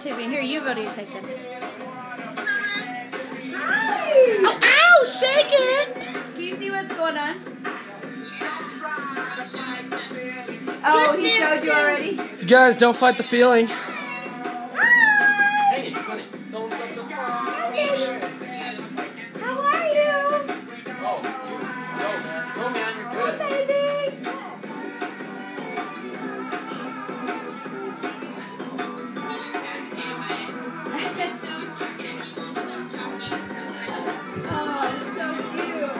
videotape me. Here, you videotape them. Hi. Oh, ow! Shake it! Can you see what's going on? Oh, he showed you already? You guys, don't fight the feeling. Hi. Hey, it's funny. Don't stop the How are you? Oh, dude. Go, man. You're good. Baby. Oh, it's so cute.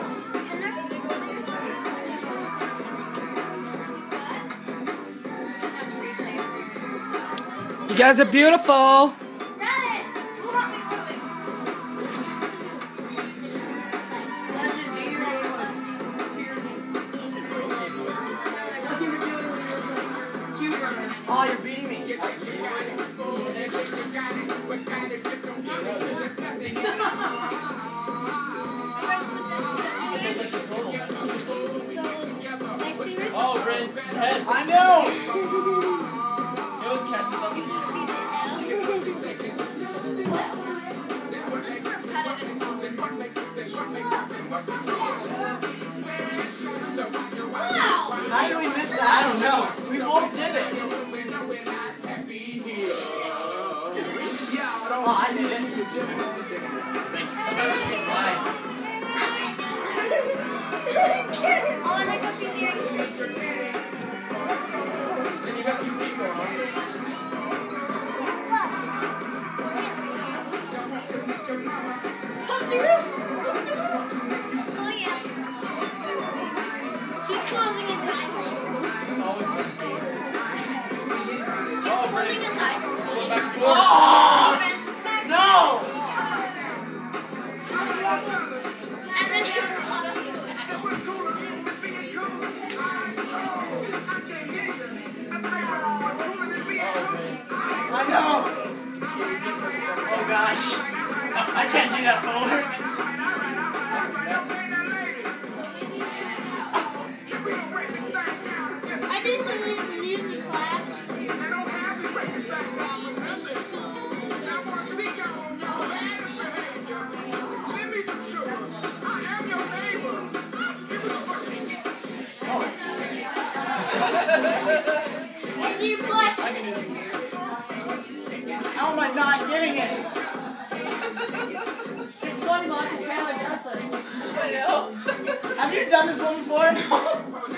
You guys are beautiful. Oh, you're beating me. Oh, Brent's head. I know! It was catches up. You should see that now. How did we miss that? I don't know. We both did it. Oh, I did it. Sometimes it's been nice. Oh, and I got these earrings. Because you got two people, huh? Pump the roof. Oh, yeah. He's closing his eyes. He's closing his eyes. Oh! No! And then he caught up his back. I know! Oh gosh. I can't do that forward. I did some music class. And your butt. How am I not getting it? It's funny, Mom, because Tyler does this. I know. Have you done this one before?